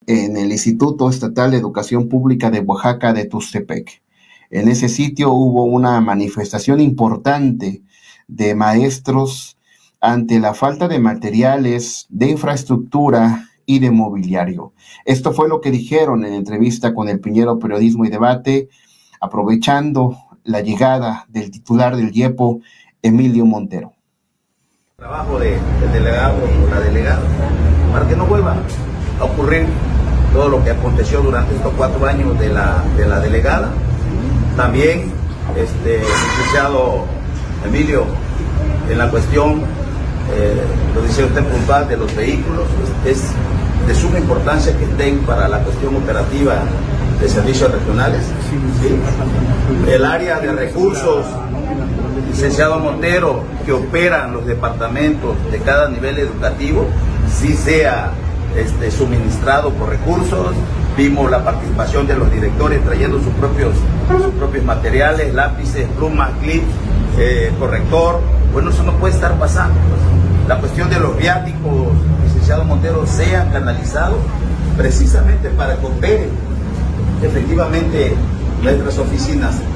en el Instituto Estatal de Educación Pública de Oaxaca de Tuxtepec. En ese sitio hubo una manifestación importante de maestros ante la falta de materiales, de infraestructura y de mobiliario. Esto fue lo que dijeron en entrevista con el Piñero Periodismo y Debate, aprovechando la llegada del titular del IEPO, Emilio Montero. Trabajo del delegado o la delegada, para que no vuelva a ocurrir todo lo que aconteció durante estos 4 años de la delegada. También, licenciado Emilio, en la cuestión, lo dice usted puntual de los vehículos, es de suma importancia que estén para la cuestión operativa de servicios regionales. ¿Sí? El área de recursos, licenciado Montero, que operan los departamentos de cada nivel educativo, sí sea suministrado por recursos. Vimos la participación de los directores trayendo sus propios materiales, lápices, plumas, clips, corrector. Bueno, eso no puede estar pasando. La cuestión de los viáticos, licenciado Montero, sean canalizados precisamente para que operen efectivamente nuestras oficinas